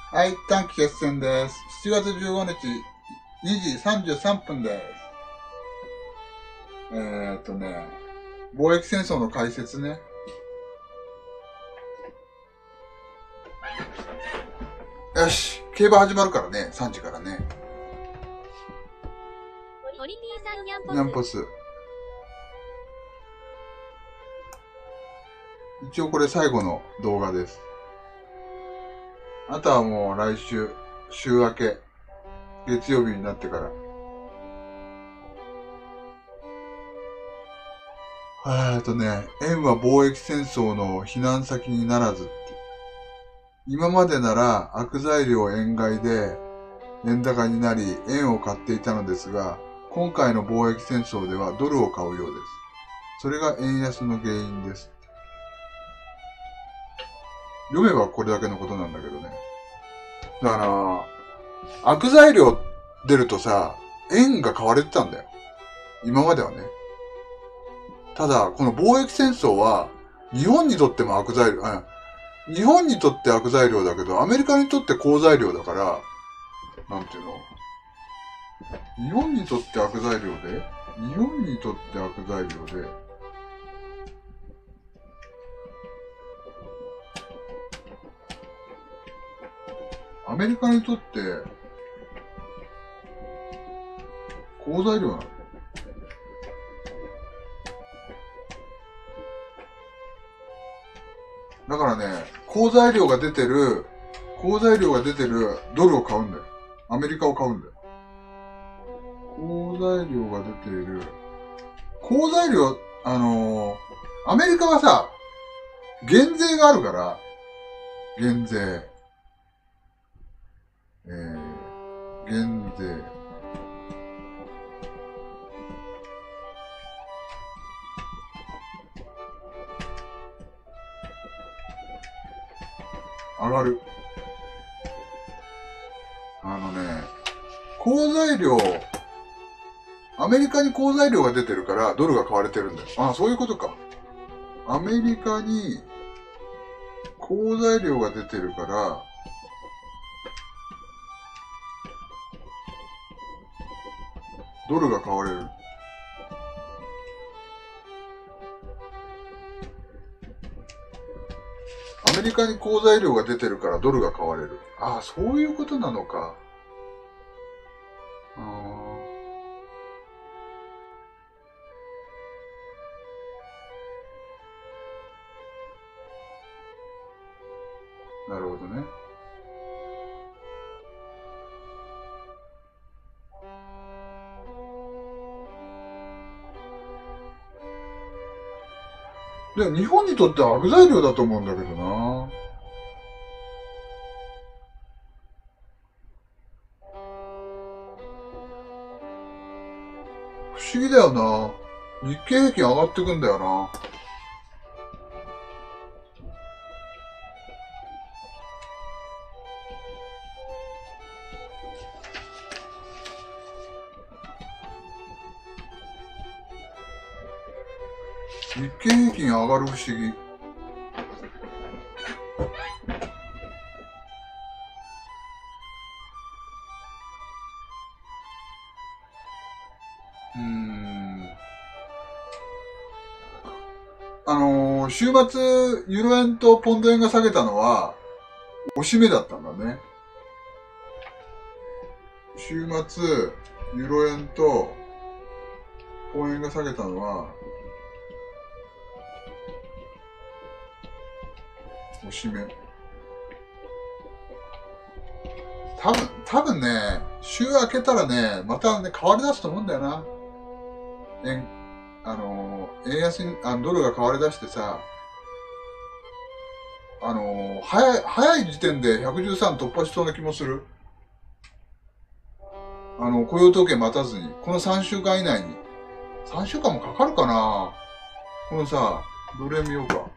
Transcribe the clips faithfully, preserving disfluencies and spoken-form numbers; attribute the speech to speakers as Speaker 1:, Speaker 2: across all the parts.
Speaker 1: はい、短期決戦です。しちがつじゅうごにち、にじさんじゅうさんぷんです。えーっとね、貿易戦争の解説ね。よし、競馬始まるからね、さんじからね。
Speaker 2: トリピーさんニャンポス。
Speaker 1: ニャンポス。一応これ最後の動画です。あとはもう来週、週明け、月曜日になってから。えーっとね、円は貿易戦争の避難先にならずって。今までなら悪材料円買いで円高になり円を買っていたのですが、今回の貿易戦争ではドルを買うようです。それが円安の原因です。読めばこれだけのことなんだけどね。だから、悪材料出るとさ、円が買われてたんだよ。今まではね。ただ、この貿易戦争は、日本にとっても悪材料、うん、日本にとって悪材料だけど、アメリカにとって好材料だから、なんていうの？日本にとって悪材料で、日本にとって悪材料で、アメリカにとって好材料なの。だからね、好材料が出てる、好材料が出てるドルを買うんだよ。アメリカを買うんだよ。好材料が出ている。好材料、あのー、アメリカはさ、減税があるから、減税。えー、減税。上がる。あのね、好材料、アメリカに好材料が出てるからドルが買われてるんだよ。ああ、そういうことか。アメリカに好材料が出てるから、ドルが買われる。アメリカに好材料が出てるからドルが買われる。ああ、そういうことなのか。ああ、なるほどね。で、日本にとっては悪材料だと思うんだけどな。不思議だよな。日経平均上がってくんだよな。日経平均上がる不思議。うーん。あのー、週末、ユーロ円とポンド円が下げたのは、押し目だったんだね。週末、ユーロ円とポン円が下げたのは、押し目。多分、多分ね、週明けたらね、またね、変わり出すと思うんだよな。円、あのー、円安に、あの、ドルが変わり出してさ、あのー、早い、早い時点でひゃくじゅうさん突破しそうな気もする。あの、雇用統計待たずに、このさんしゅうかん以内に。さんしゅうかんもかかるかな。このさ、どれ見ようか。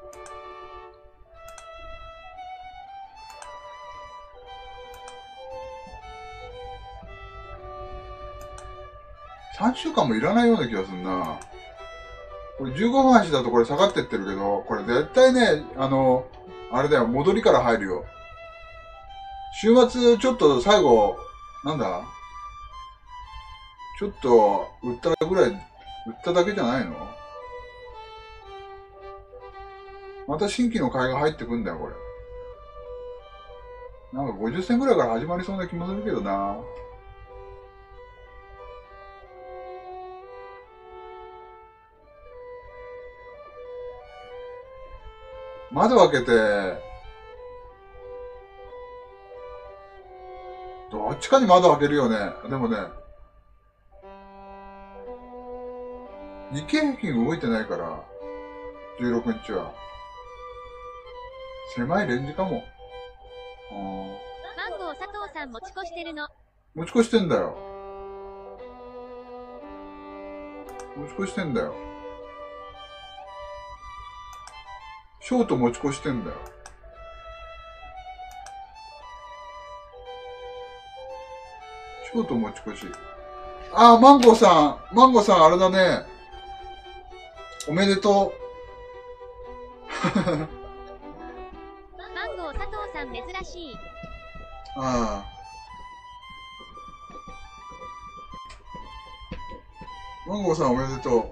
Speaker 1: さんしゅうかんもいらないような気がするな。これじゅうごふん足だとこれ下がってってるけど、これ絶対ね、あの、あれだよ、戻りから入るよ。 週末、ちょっと最後、なんだちょっと、売ったぐらい、売っただけじゃないの？また新規の買いが入ってくんだよ、これ。なんかごじゅっ銭ぐらいから始まりそうな気もするけどな。窓開けて、どっちかに窓開けるよね。でもね、日経平均動いてないから、じゅうろくにちは。狭いレンジかも。
Speaker 2: マンゴー佐藤さん持ち越してるの。
Speaker 1: 持ち越してんだよ。持ち越してんだよ。ショート持ち越してんだよ。ショート持ち越し。ああ、マンゴーさん、マンゴーさんあれだね。おめでとう。
Speaker 2: マンゴー佐藤さん珍しい。
Speaker 1: ああ。マンゴーさんおめでと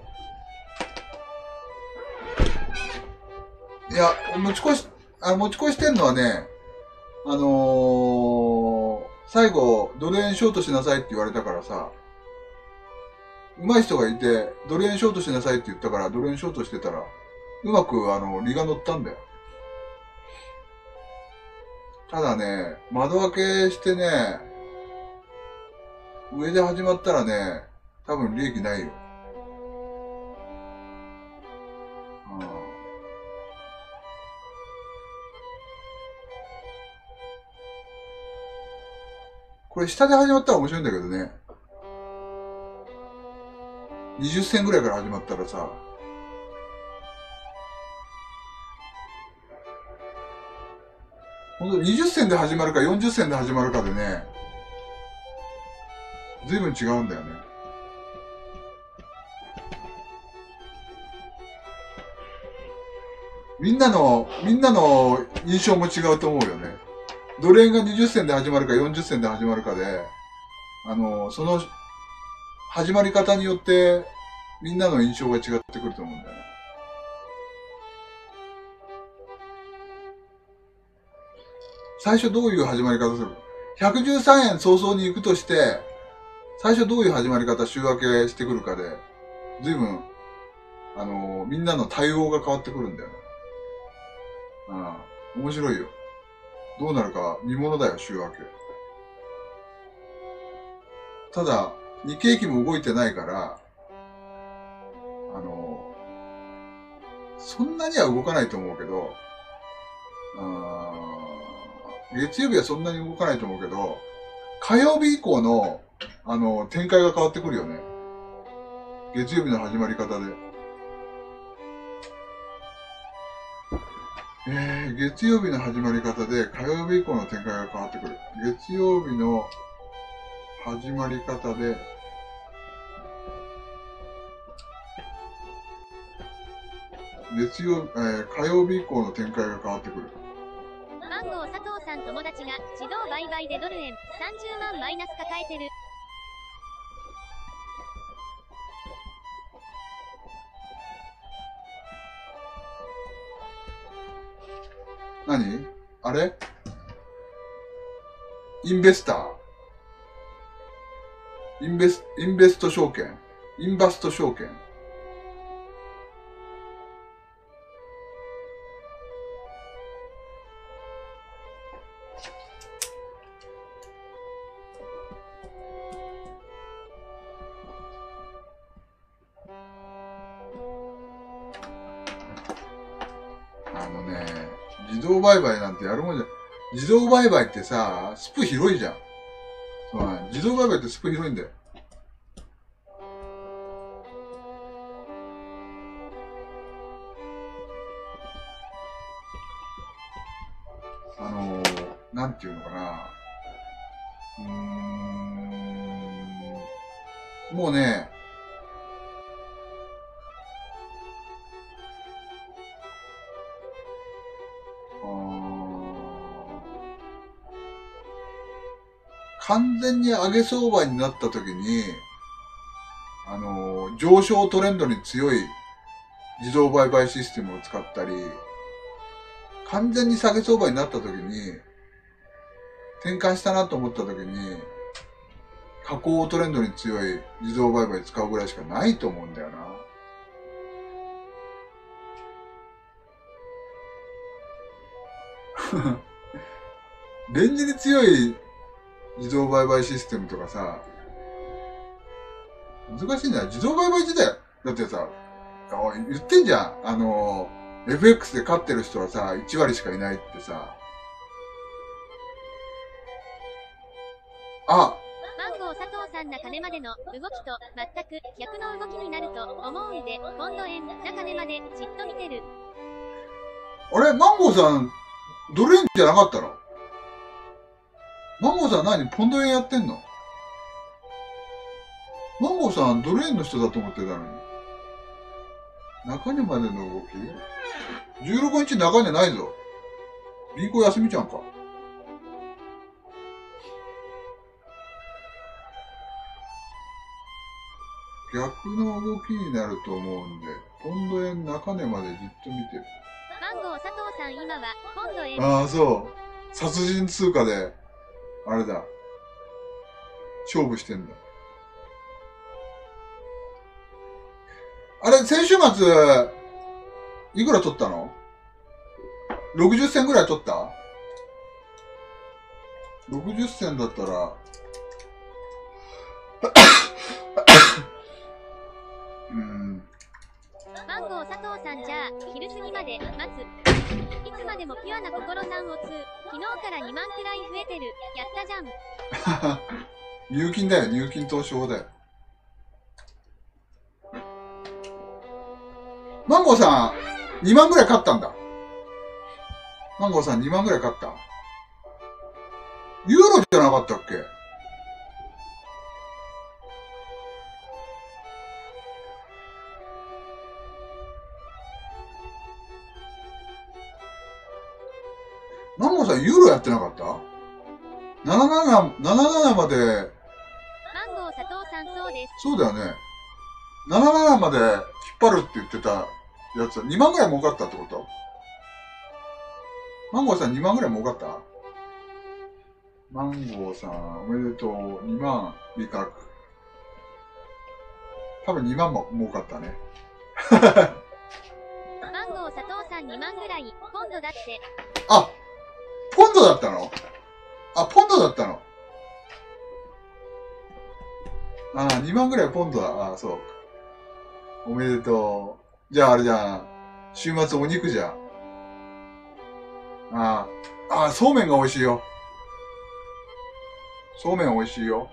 Speaker 1: う。いや、持ち越し、あ、持ち越してんのはね、あのー、最後、ドル円ショートしなさいって言われたからさ、上手い人がいて、ドル円ショートしなさいって言ったから、ドル円ショートしてたら、うまく、あの、利が乗ったんだよ。ただね、窓開けしてね、上で始まったらね、多分利益ないよ。うん、これ下で始まったら面白いんだけどね。にじゅっ銭ぐらいから始まったらさ、ほんとにじゅっ銭で始まるかよんじゅっ銭で始まるかでね、随分違うんだよね。みんなの、みんなの印象も違うと思うよね。ドル円がにじゅっ銭で始まるかよんじゅっ銭で始まるかで、あの、その、始まり方によって、みんなの印象が違ってくると思うんだよね。最初どういう始まり方する？ ひゃくじゅうさん 円早々に行くとして、最初どういう始まり方、週明けしてくるかで、随分、あの、みんなの対応が変わってくるんだよね。ああ、面白いよ。どうなるか見ものだよ、週明け。ただ、日経平均も動いてないから、あの、そんなには動かないと思うけど、あ月曜日はそんなに動かないと思うけど、火曜日以降の、あの、展開が変わってくるよね。月曜日の始まり方で。えー、月曜日の始まり方で火曜日以降の展開が変わってくる。月曜日の始まり方で、月曜、えー、火曜日以降の展開が変わってくる。
Speaker 2: マンゴー佐藤さん友達が自動売買でドル円さんじゅうまんマイナス抱えてる。
Speaker 1: 何あれインベスターインベス、インベスト証券インバスト証券あのね、自動売買なんてやるもんじゃ、自動売買ってさ、スプ広いじゃん。そう、自動売買ってスプ広いんだよ。あのー、なんていうのかな。うーん、もうね、あー完全に上げ相場になった時に、あの、上昇トレンドに強い自動売買システムを使ったり、完全に下げ相場になった時に、転換したなと思った時に、下降トレンドに強い自動売買使うぐらいしかないと思うんだよな。レンジに強い自動売買システムとかさ、難しいんだよ。自動売買自体、だってさ、言ってんじゃん。あの、エフエックス で勝ってる人はさ、いち割しかいないってさ。あ、
Speaker 2: マンゴー佐藤さん中値までの動きと全く逆の動きになると思うんで、ポンド円中値までじっと見てる。
Speaker 1: あれ、マンゴーさん、ドル円じゃなかったの？マンゴーさん何ポンド円やってんの？マンゴーさんドル円の人だと思ってたのに。中値までの動き ?じゅうろくにち中値ないぞ。銀行休みちゃんか。逆の動きになると思うんで、ポンド円中値までじっと見てる。
Speaker 2: マンゴー佐藤さん今はポンド円。
Speaker 1: ああ、そう。殺人通貨で、あれだ。勝負してんだ。あれ、先週末、いくら取ったの ?ろくじゅっ 銭ぐらい取った ?ろくじゅっ 銭だったら、うん。
Speaker 2: マンゴー佐藤さんじゃあ、昼過ぎまで待つ。いつまでもピュアな心さんをつう。昨日からにまんくらい増えてる。やったじゃん。
Speaker 1: 入金だよ、入金投資法だよ。マンゴーさん、にまんぐらい買ったんだ。マンゴーさんにまんぐらい買った。ユーロじゃなかったっけ？マンゴーさんユーロやってなかった？ ななじゅうなな、ななじゅうななまで。
Speaker 2: マンゴー佐藤さんそうです。
Speaker 1: そうだよね。ななじゅうななまで引っ張るって言ってたやつはにまんぐらい儲かったってこと？マンゴーさんにまんぐらい儲かった？マンゴーさん、おめでとう。にまん、利確。多分にまんも儲かったね。
Speaker 2: マンゴー佐藤さんにまんぐらい、ポンドだって。
Speaker 1: あ、ポンドだったの？あ、ポンドだったの？ああ、にまんぐらいポンドだ。ああ、そう。おめでとう。じゃああれじゃん。週末お肉じゃん。ああ、ああ、そうめんが美味しいよ。そうめん美味しいよ。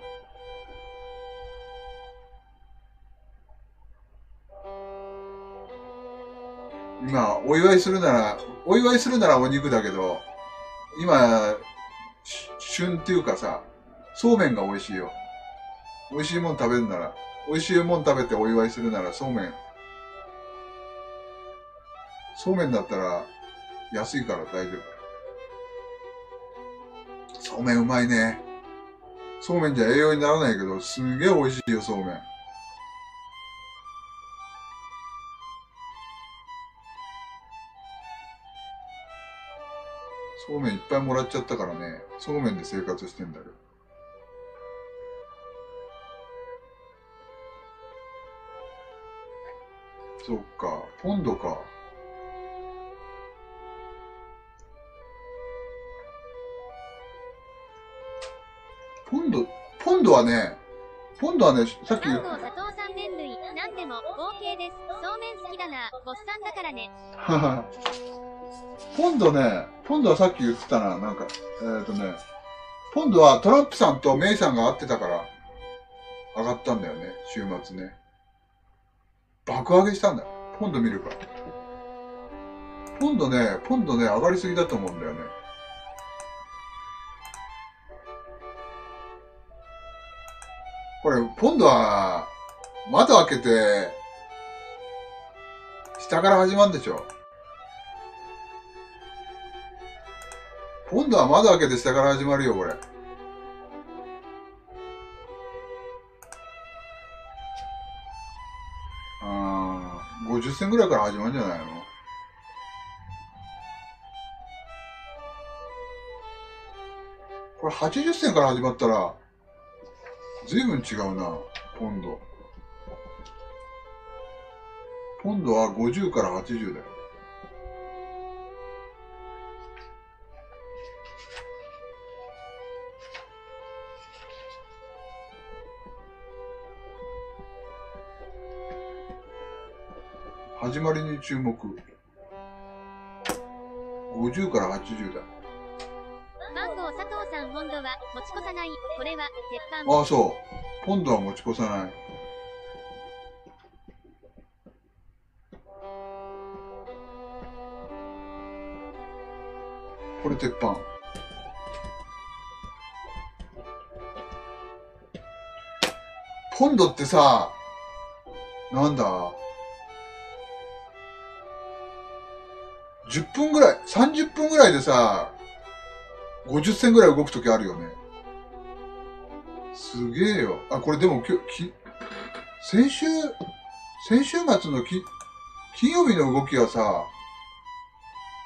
Speaker 1: 今、お祝いするなら、お祝いするならお肉だけど、今、旬っていうかさ、そうめんが美味しいよ。美味しいもん食べるなら、美味しいもん食べてお祝いするならそうめん。そうめんだったら安いから大丈夫。そうめんうまいね。そうめんじゃ栄養にならないけど、すんげえ美味しいよ、そうめん。そうめんいっぱいもらっちゃったからね、そうめんで生活してんだけど。そっか、ポンドか。ポンド、ポンドはね、ポンドはね、さっき。
Speaker 2: マンゴー佐藤さん麺類、なんでも OK です。そうめん好きだな、ボスさんだからね。
Speaker 1: はは。ポンドね、ポンドはさっき言ってたな、なんか、えっ、ー、とね、ポンドはトランプさんとメイさんが会ってたから上がったんだよね、週末ね。爆上げしたんだよ。ポンド見るから。ポンドね、ポンドね、上がりすぎだと思うんだよね。これ、ポンドは、窓開けて、下から始まるんでしょ。ポンドは窓開けて下から始まるよ、これ。 銭ぐらいから始まるんじゃないの？これはちじゅっ銭から始まったら、ずいぶん違うな、ポンド。ポンドはごじゅうからはちじゅうだよ。始まりに注目。ごじゅうからはちじゅうだ。
Speaker 2: マンゴー佐藤さん、ポンドは持ち越さない。これは鉄板。
Speaker 1: ああ、そう。ポンドは持ち越さない。これ鉄板。ポンドってさ、なんだじゅっぷんぐらい、さんじゅっぷんぐらいでさ、ごじゅっ銭ぐらい動くときあるよね。すげえよ。あ、これでもきき、先週、先週末のき金曜日の動きはさ、え ?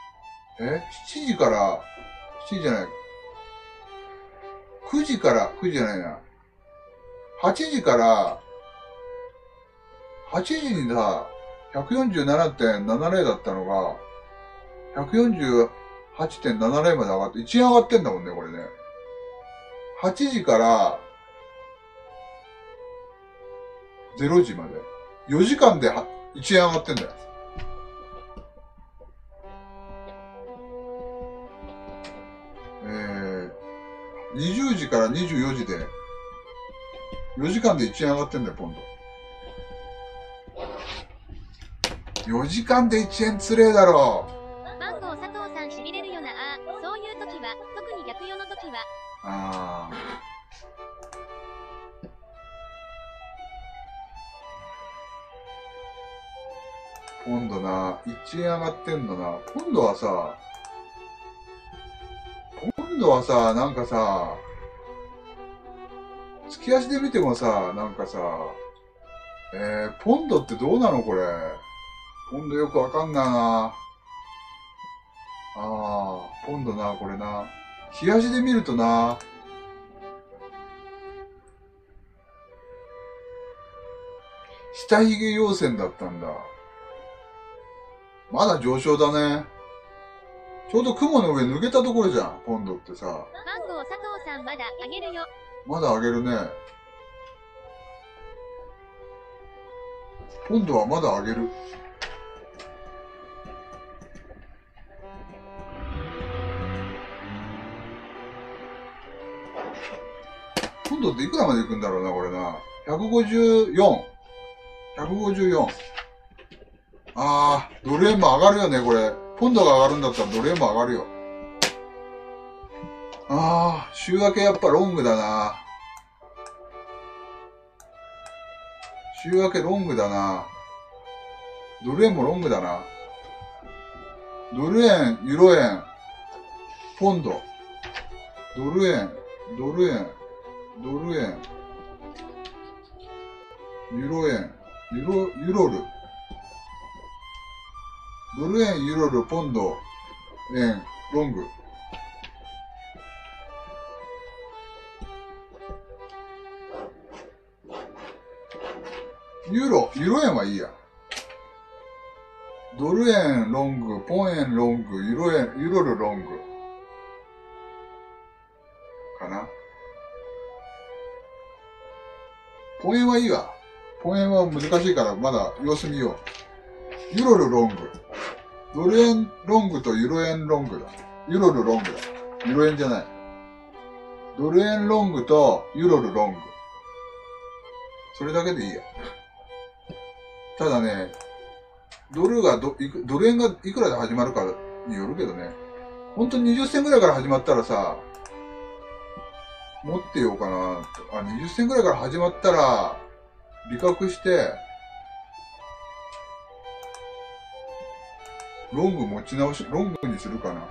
Speaker 1: しち 時から、しちじじゃない。くじから、くじじゃないな。はちじから、はちじにさ、ひゃくよんじゅうななてんななゼロ だったのが、ひゃくよんじゅうはちてんななゼロ まで上がって、いちえん上がってんだもんね、これね。はちじかられいじまで。よじかんでいちえん上がってんだよ。えー、にじゅうじからにじゅうよじで、よじかんでいちえん上がってんだよ、ポンド。よじかんでいちえんつれえだろ。
Speaker 2: マンゴー佐藤さんしびれるよなあ。そういう時は、特に逆用の時は。
Speaker 1: ああ。ポンドな、いちえん上がってんのな。ポンドはさ、ポンドはさ、なんかさ、月足で見てもさ、なんかさ、えー、ポンドってどうなのこれ。ポンドよくわかんないな。あー、ポンドな、これな。日足で見るとな、下髭陽線だったんだ。まだ上昇だね。ちょうど雲の上抜けたところじゃん、ポンドってさ。
Speaker 2: マンゴー佐藤さんまだあげるよ。
Speaker 1: まだ上げるね。ポンドはまだ上げる。ポンドっていくらまでいくんだろうな、これな。ひゃくごじゅうよん。ひゃくごじゅうよん。あー、ドル円も上がるよね、これ。ポンドが上がるんだったらドル円も上がるよ。あー、週明けやっぱロングだな。週明けロングだな。ドル円もロングだな。ドル円、ユーロ円、ポンド。ドル円、ドル円、ドル円、ユーロ円、ユロ、ユロル。ドル円、ユロル、ポンド、円、ロング。ユーロ、ユーロ円はいいや。ドル円、ロング、ポン円、ロング、ユーロ円、ユーロル、ロング。かな。ポン円はいいわ。ポン円は難しいから、まだ様子見よう。ユーロル、ロング。ドル円、ロングとユーロ円、ロングだ。ユーロル、ロングだ。ユーロ円じゃない。ドル円、ロングとユーロル、ロング。それだけでいいや。ただね、ドルがど、いく、ドル円がいくらで始まるかによるけどね。ほんとにじゅっ銭ぐらいから始まったらさ、持ってようかな。あ、にじゅっ銭ぐらいから始まったら、利確して、ロング持ち直し、ロングにするかな。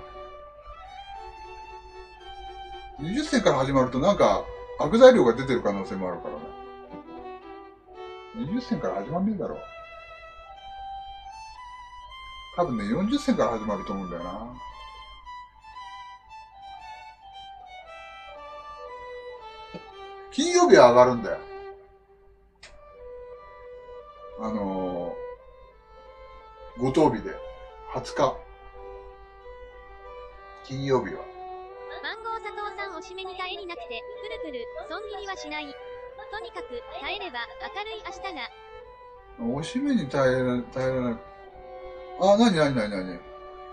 Speaker 1: にじゅっ銭から始まるとなんか、悪材料が出てる可能性もあるからね。にじゅっ銭から始まんねえだろ。 多分ね、よんじゅっせんから始まると思うんだよな。金曜日は上がるんだよ。あのー、ご当日で。はつか。金曜日は。
Speaker 2: マンゴー佐藤さんおしめに耐えになくて、プルプル、損切りはしない。とにかく、耐えれば、明るい明日が。
Speaker 1: おしめに耐えら、耐えられない。あ、なになになになに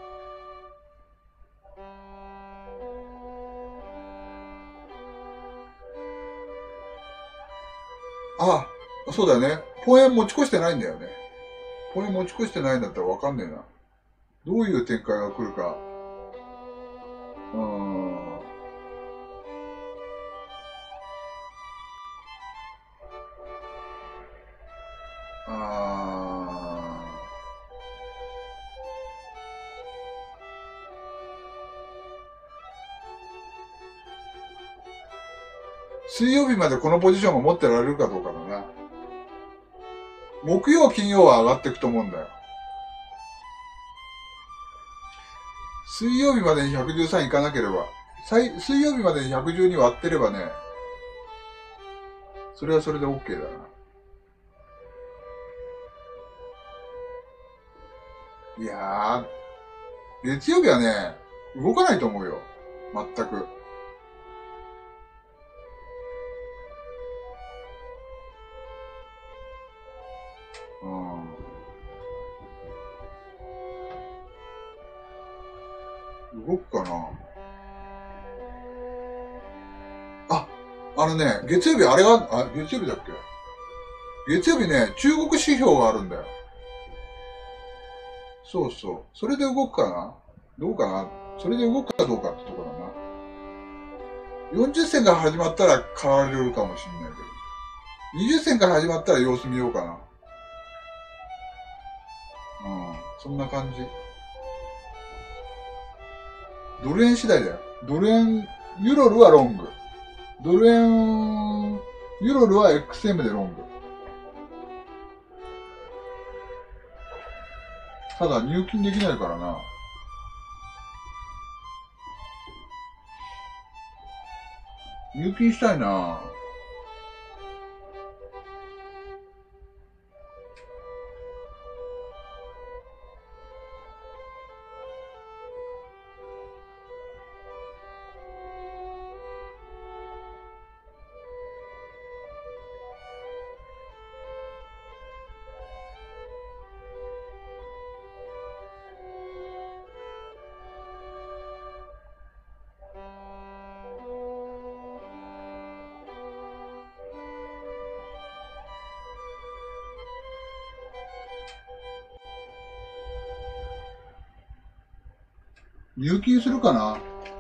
Speaker 1: あ、そうだよね。ポエン持ち越してないんだよね。ポエン持ち越してないんだったらわかんねえな。どういう展開が来るか。うーん。あー。水曜日までこのポジションを持ってられるかどうかだな。木曜、金曜は上がっていくと思うんだよ。水曜日までにひゃくじゅうさんいかなければ、水曜日までにひゃくじゅうに割ってればね、それはそれで OK だな。いやー、月曜日はね、動かないと思うよ。全く。うん。動くかなあ、あのね、月曜日あれが、あ、月曜日だっけ月曜日ね、中国指標があるんだよ。そうそう。それで動くかなどうかなそれで動くかどうかってとこだな。よんじゅっせんから始まったら買われるかもしれないけど。にじゅっせんから始まったら様子見ようかな。うん。そんな感じ。ドル円次第だよ。ドル円、ユロルはロング。ドル円、ユロルは エックスエム でロング。ただ入金できないからな。入金したいな。入金するかな。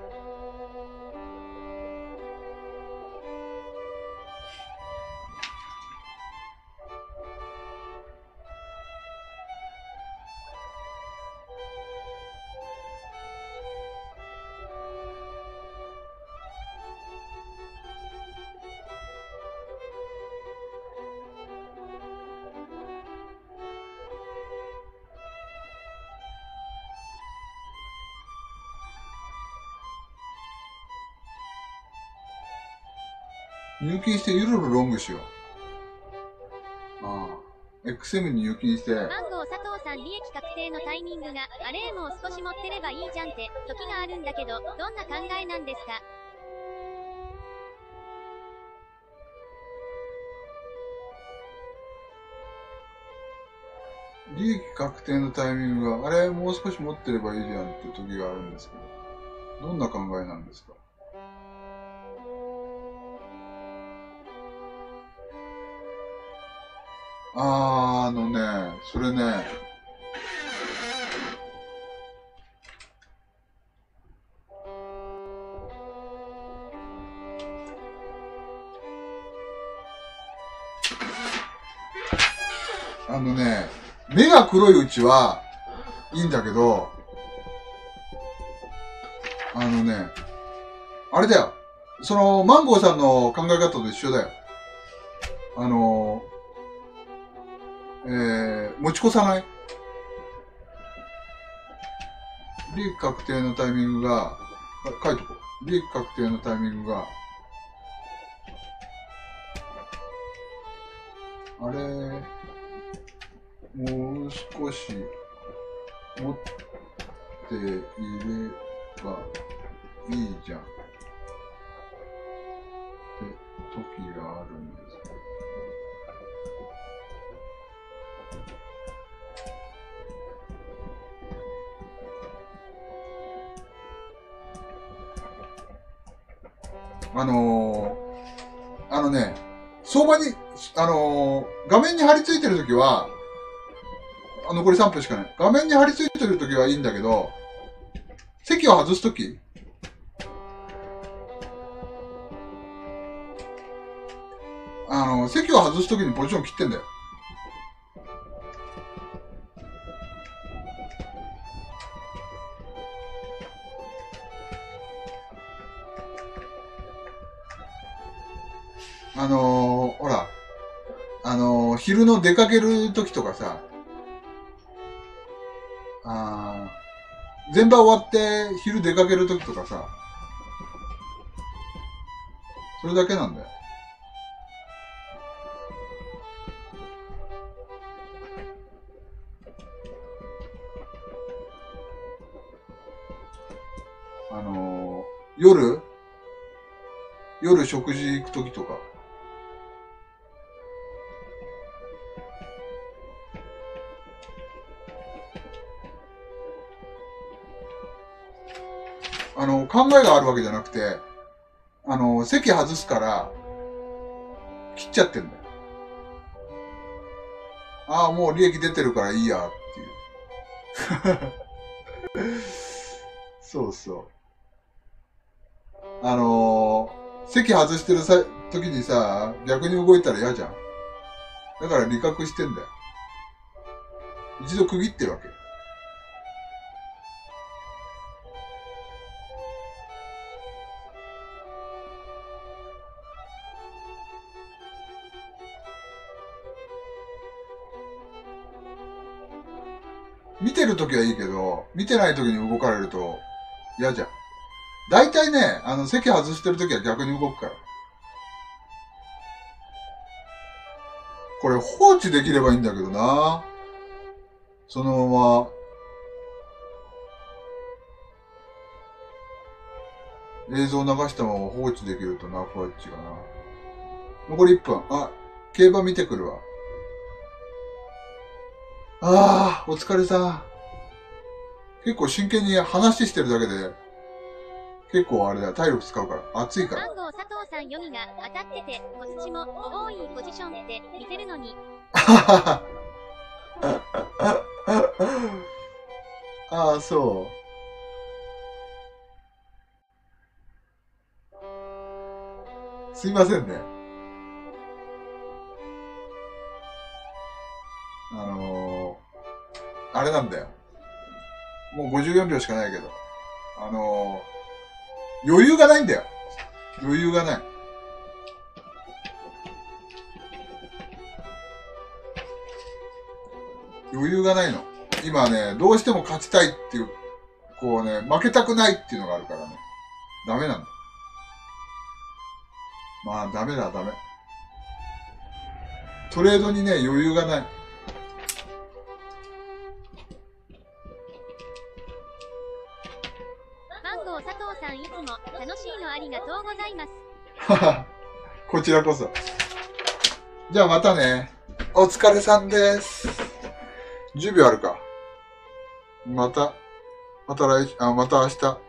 Speaker 1: 入金してユロルロングしよう。ああ。エックスエム に入金して。
Speaker 2: マンゴー佐藤さん利益確定のタイミングが、あれもう少し持ってればいいじゃんって時があるんだけど、どんな考えなんですか？
Speaker 1: 利益確定のタイミングが、あれもう少し持ってればいいじゃんって時があるんですけど、どんな考えなんですか？あー、あのね、それね、あのね、目が黒いうちはいいんだけど、あのね、あれだよ。その、マンゴーさんの考え方と一緒だよ。あの、えー、持ち越さない。 利益確定のタイミングが、あ書いとこう。利益確定のタイミングが、あれ、もう少し持っていればいいじゃんって時があるんです。あのー、あのね、相場に、あのー、画面に張り付いてるときは、あ、残りさんぷんしかない。画面に張り付いてるときはいいんだけど、席を外すとき、あのー、席を外すときにポジション切ってんだよ。あのー、ほら、あのー、昼の出かけるときとかさ、あー、全場終わって昼出かけるときとかさ、それだけなんだよ。あのー、夜夜食事行くときとか。あの、考えがあるわけじゃなくて、あの、席外すから、切っちゃってんだよ。ああ、もう利益出てるからいいや、っていう。そうそう。あのー、席外してるさ時にさ、逆に動いたら嫌じゃん。だから利確してんだよ。一度区切ってるわけ。見てるときはいいけど、見てないときに動かれると嫌じゃん。大体ね、あの、席外してるときは逆に動くから。これ放置できればいいんだけどな。そのまま、映像流したまま放置できるとな、こっちかな。残りいっぷん。あ、競馬見てくるわ。ああ、お疲れさん。結構真剣に話してるだけで、結構あれだよ、体力使うから。暑いから。
Speaker 2: マンゴー佐藤さん読みが当たってて、小槌も多いポジションって見てるのに。
Speaker 1: ああ、そう。すいませんね。あのー、あれなんだよ。もうごじゅうよんびょうしかないけど。あのー、余裕がないんだよ。余裕がない。余裕がないの。今ね、どうしても勝ちたいっていう、こうね、負けたくないっていうのがあるからね。ダメなの。まあ、ダメだ、ダメ。トレードにね、余裕がない。
Speaker 2: マンゴー佐藤さん、いつも楽しいのありがとうございます。
Speaker 1: はは、こちらこそ。じゃあまたね。お疲れさんです。じゅうびょうあるか。また、また来、あ、また明日。